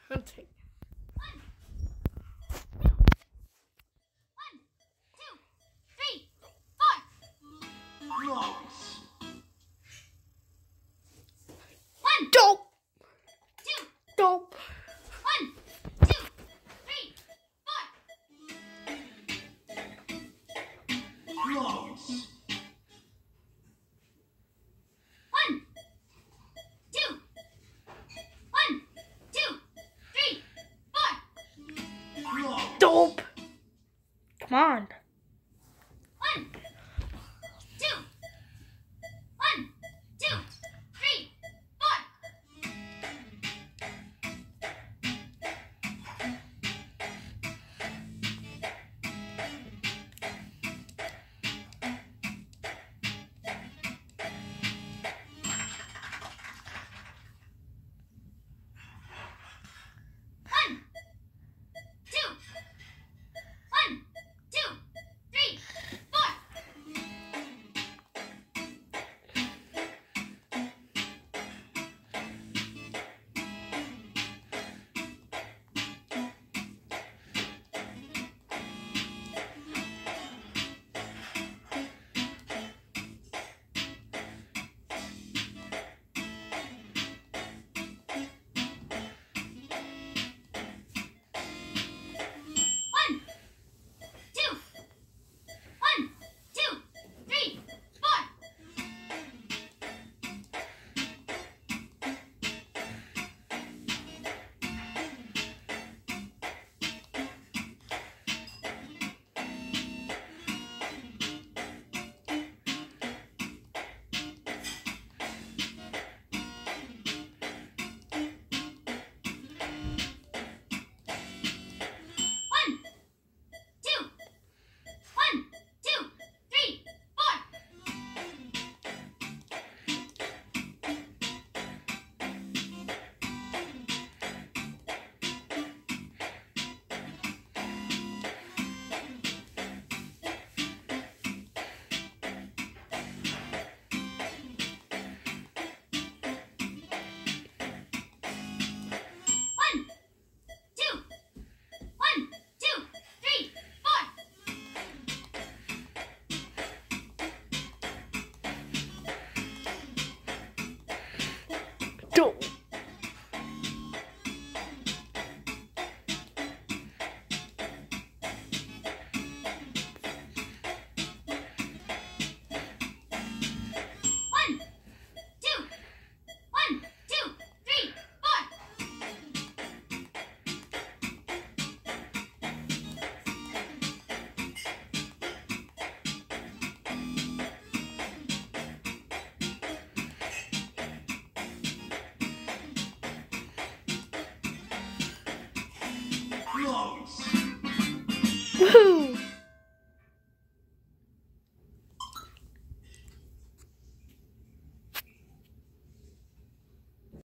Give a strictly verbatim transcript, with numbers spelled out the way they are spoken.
Hunting. Dope. Two. Dope. One, two, three, four. Close. One, two, one, two, three, four. Close. Dope. Come on. One, two, one, two, three, four. One, two, one, two, three, four. One, two, one, two, three, four. One, two, one, two, three, four. One, two, one, two, three, four. Dope. One, two, one, two, three, four. Close. Woohoo.